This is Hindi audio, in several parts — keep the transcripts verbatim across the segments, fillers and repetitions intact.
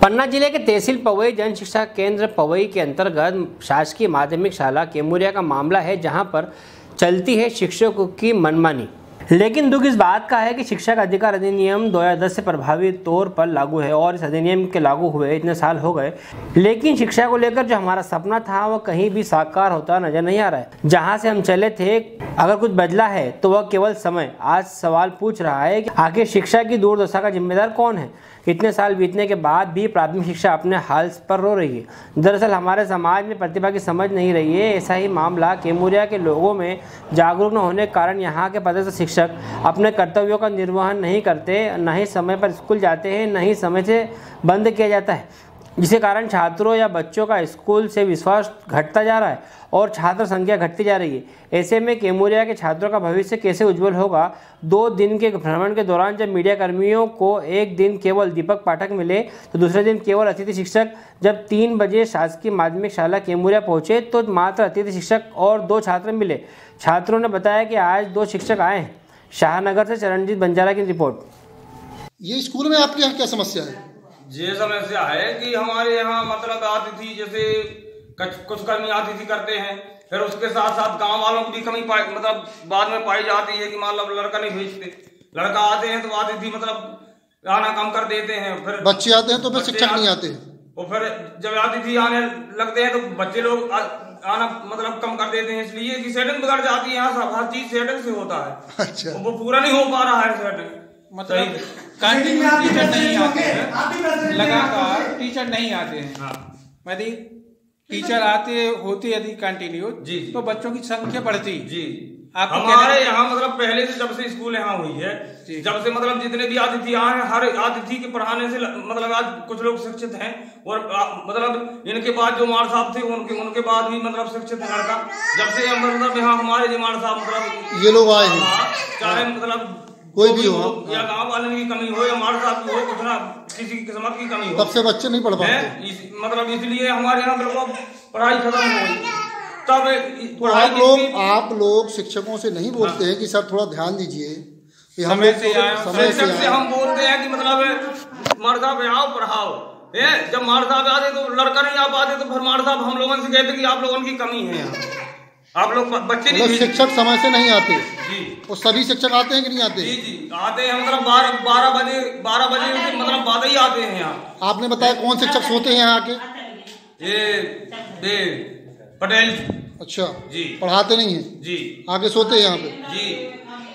पन्ना जिले के तहसील पवई जन शिक्षा केंद्र पवई के अंतर्गत शासकीय माध्यमिक शाला केमुरिया का मामला है, जहां पर चलती है शिक्षकों की मनमानी। लेकिन दुख इस बात का है कि शिक्षक अधिकार अधिनियम दो हज़ार दस से प्रभावी तौर पर लागू है और इस अधिनियम के लागू हुए इतने साल हो गए, लेकिन शिक्षा को लेकर जो हमारा सपना था वह कहीं भी साकार होता नजर नहीं आ रहा है। जहां से हम चले थे, अगर कुछ बदला है तो वह केवल समय। आज सवाल पूछ रहा है कि आखिर शिक्षा की दुर्दशा का जिम्मेदार कौन है। इतने साल बीतने के बाद भी प्राथमिक शिक्षा अपने हाल पर रो रही है। दरअसल हमारे समाज में प्रतिभा की समझ नहीं रही है। ऐसा ही मामला केमुरिया के लोगों में जागरूक न होने के कारण यहाँ के पदस्थ शिक्षक अपने कर्तव्यों का निर्वहन नहीं करते, न ही समय पर स्कूल जाते हैं, न ही समय से बंद किया जाता है, जिसके कारण छात्रों या बच्चों का स्कूल से विश्वास घटता जा रहा है और छात्र संख्या घटती जा रही है। ऐसे में केमुरिया के छात्रों का भविष्य कैसे उज्जवल होगा। दो दिन के भ्रमण के दौरान जब मीडिया कर्मियों को एक दिन केवल दीपक पाठक मिले तो दूसरे दिन केवल अतिथि शिक्षक, जब तीन बजे शासकीय माध्यमिक शाला केमुरिया पहुंचे तो मात्र अतिथि शिक्षक और दो छात्र मिले। छात्रों ने बताया कि आज दो शिक्षक आए हैं। शाहनगर से चरणजीत बंजारा की रिपोर्ट। ये स्कूल में आपके यहाँ क्या समस्या है? ये समस्या है कि हमारे यहाँ मतलब अतिथि जैसे कुछ कर्मी अतिथि करते हैं, फिर उसके साथ साथ गांव वालों की भी कमी पाई मतलब बाद में पाई जाती है कि मतलब लड़का नहीं भेजते, लड़का आते हैं तो अतिथि मतलब आना कम कर देते हैं, फिर बच्चे आते हैं तो फिर शिक्षक नहीं आते हैं, और फिर जब अतिथि आने लगते हैं तो बच्चे लोग आना मतलब कम कर देते हैं, इसलिए कि सेटिंग बिगड़ जाती है। यहाँ सब हर चीज सेटिंग से होता है। अच्छा, वो पूरा नहीं हो पा रहा है सेटिंग, मतलब कंटिन्यू टीचर नहीं आते हैं, लगातार टीचर नहीं आते हैं। हाँ। यदि टीचर आते होते यदि कंटिन्यू जी तो बच्चों की संख्या बढ़ती जी। आप हमारे यहाँ मतलब पहले से जब से स्कूल यहाँ हुई है, जब से मतलब जितने भी अतिथि आए हैं, हर अतिथि के पढ़ाने से मतलब आज कुछ लोग शिक्षित हैं और मतलब इनके बाद जो मार साहब थे उनके उनके बाद भी मतलब शिक्षित है लड़का। जब से मतलब यहाँ हमारे जो मार साहब मतलब ये लोग आए हैं, चाहे मतलब कोई भी हो या गांव वाले की कमी हो या मार साहब की हो, कुछ ना किसी किस्मत की कमी हो, तब से बच्चे नहीं पढ़ पाते। इस, मतलब इसलिए हमारे यहाँ बिल्कुल पढ़ाई खत्म हो गई। तब तो आप लोग आप लोग शिक्षकों से नहीं बोलते हैं कि सर थोड़ा ध्यान दीजिए, समय से समय से हम बोलते हैं कि मतलब मार साहब आओ पढ़ाओ। जब मार साहब आते तो लड़का नहीं आ पाते तो फिर मार साहब हम लोगों से कहते कि आप लोगों की कमी है, आप लोग बच्चे नहीं। शिक्षक समय से नहीं आते जी, और सभी शिक्षक आते हैं कि नहीं आते? जी जी आते हैं, मतलब बारह बारह बजे बारह बजे से मतलब बाद ही आते हैं यहाँ। आपने बताया कौन शिक्षक सोते हैं यहाँ आके? ये दे पटेल। अच्छा जी, पढ़ाते नहीं है जी, आगे सोते हैं यहाँ पे जी।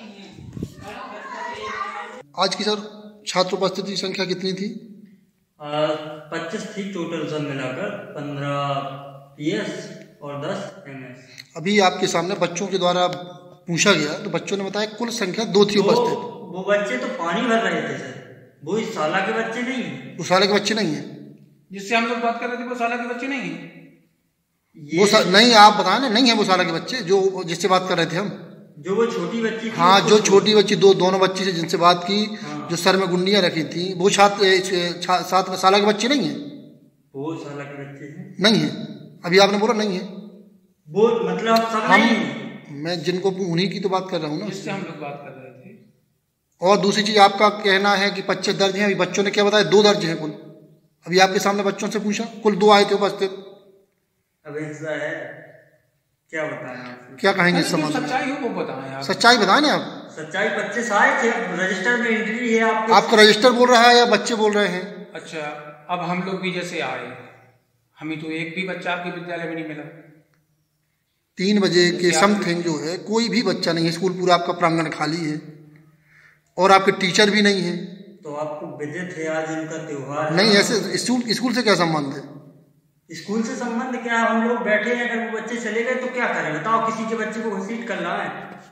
आज की सर छात्र उपस्थिति संख्या कितनी थी? पच्चीस थी टोटल, सब मिलाकर पंद्रह पीएस और दस एमएस। अभी आपके सामने बच्चों के द्वारा पूछा गया तो बच्चों ने बताया कुल संख्या दो थी उपस्थित। वो बच्चे तो पानी भर रहे थे सर, वो इस साला के बच्चे नहीं है। उस साल के बच्चे नहीं है जिससे हम लोग बात कर रहे थे, वो साला के बच्चे नहीं है। वो सा, नहीं आप बताए ना, नहीं है वो साला के बच्चे जो जिससे बात कर रहे थे हम, जो वो छोटी बच्ची थी। हाँ, जो छोटी बच्ची, दो दोनों बच्ची से जिनसे बात की, हाँ। जो सर में गुंडियां रखी थी, वो छात्र सात में साला के बच्चे नहीं है। वो साला के बच्चे हैं नहीं है, अभी आपने बोला नहीं है। वो मतलब सब हम नहीं। मैं जिनको उन्हीं की तो बात कर रहा हूँ ना, जिससे हम लोग बात कर रहे थे। और दूसरी चीज आपका कहना है कि पच्चीस दर्ज हैं, अभी बच्चों ने क्या बताया? दो दर्ज हैं कुल। अभी आपके सामने बच्चों से पूछा, कुल दो आए थे उपस्थित। अब ऐसा है, क्या बताएं? क्या कहेंगे इस संबंध में? सच्चाई हो वो बताएं आप। सच्चाई बताएं ना आप। सच्चाई पच्चीस आए थे, रजिस्टर में एंट्री है आपके। आपका रजिस्टर बोल रहा है या बच्चे बोल रहे हैं? अच्छा, अब हम लोग भी जैसे आए, हमें तो एक भी बच्चा आपके विद्यालय में नहीं मिला। तीन बजे के समथिंग जो है कोई भी बच्चा नहीं है, स्कूल पूरा आपका प्रांगण खाली है और आपके टीचर भी नहीं है। तो आपको विदित है आज इनका त्योहार नहीं, ऐसे स्कूल स्कूल से क्या संबंध है? स्कूल से संबंध क्या? हम लोग बैठे हैं, अगर वो बच्चे चले गए तो क्या करें बताओ? किसी के बच्चे को घसीट कर रहा है।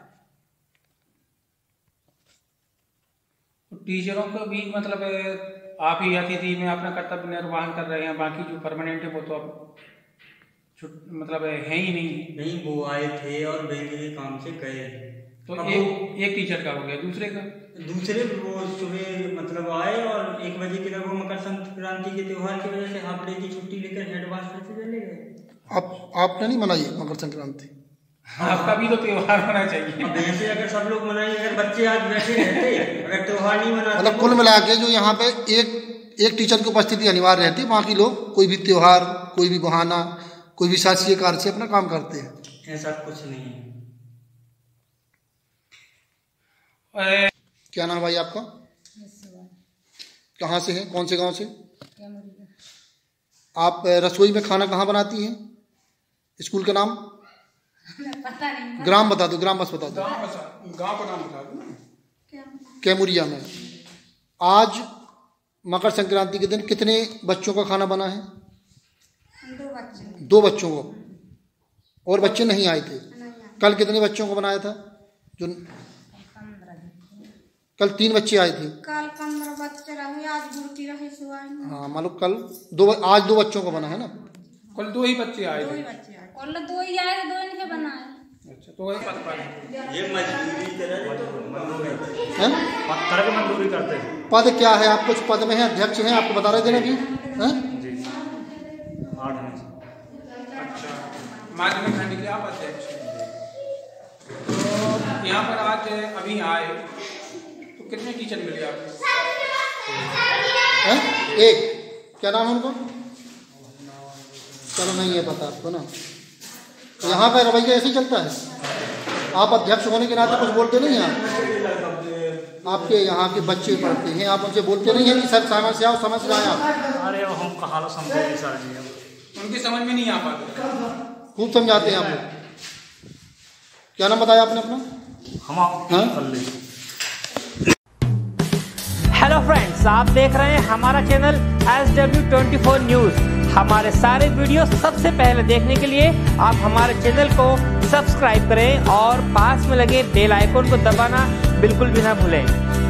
टीचरों को भी मतलब आप ही अतिथि में अपना कर्तव्य निर्वहन कर रहे हैं, बाकी जो परमानेंट है वो तो अब मतलब है ही नहीं। नहीं, वो आए थे और बैंक के काम से गए, तो एक एक टीचर का हो गया, दूसरे का दूसरे वो सुबह मतलब आए और एक बजे के लगभग मकर संक्रांति के त्योहार की वजह से हाफ डे की छुट्टी लेकर हेड मास्टर से चले गए। आप आपने नहीं मनाई मकर संक्रांति? आपका भी तो त्योहार होना चाहिए। अब ऐसे अगर सब लोग मनाएंगे, अगर बच्चे आज बैठे रहते अगर त्योहार नहीं मनाते, मतलब कुल मिला के जो यहाँ पे एक एक टीचर की उपस्थिति अनिवार्य रहती है, बाकी लोग कोई भी त्योहार, कोई भी बहाना, कोई भी शासकीय कार्य से अपना काम करते हैं। ऐसा कुछ नहीं है। क्या नाम है भाई आपका? कहाँ से हैं, कौन से गांव से? आप रसोई में खाना कहाँ बनाती हैं? स्कूल का नाम पता नहीं, ग्राम बता दो, ग्राम बस बता दो। गांव का नाम बता दो। कैमुरिया में आज मकर संक्रांति के दिन कितने बच्चों का खाना बना है? दो बच्चे। दो बच्चों को, और बच्चे नहीं आए थे? कल कितने बच्चों को बनाया था? जो कल तीन बच्चे आए थे। कल पंद्रह बच्चे रहे, आज गुड़ती रहे सुबह। हाँ मालूम, कल दो, आज दो बच्चों को बना है ना? कल दो ही बच्चे आए दो थे। ही बच्चे आए, कल दो ही आए, दो इनके बनाए। अच्छा, तो वही पता ये मजदूरी तरह हैं? पत्थर की मजदूरी करते हैं। पद क्या है? आप कुछ पद में हैं, अध्यक्ष हैं, आपको बता रहे थे ना अभी? हैं? अच्छा, माध्यमिक खंड के आप अध्यक्ष हैं। तो यहाँ पर आज अभी आए तो कितने टीचर मिले आपको? हैं? एक। क्या नाम है उनको? चलो नहीं है पता आपको ना। तो यहाँ का रवैया ऐसे ही चलता है। आप अध्यक्ष होने के नाते कुछ बोलते नहीं हैं? आपके यहाँ के बच्चे पढ़ते हैं, आप उनसे बोलते नहीं हैं कि सर समय से आओ, समय से आए आप? अरे हम कहा समझे सर जी, उनकी समझ में नहीं आ पाता। खूब समझाते हैं आप लोग। क्या नाम बताया आपने अपना? हम हाँ? हेलो फ्रेंड्स, आप देख रहे हैं हमारा channel S W twenty four news. हमारे सारे वीडियो सबसे पहले देखने के लिए आप हमारे चैनल को सब्सक्राइब करें और पास में लगे बेल आइकन को दबाना बिल्कुल भी ना भूलें।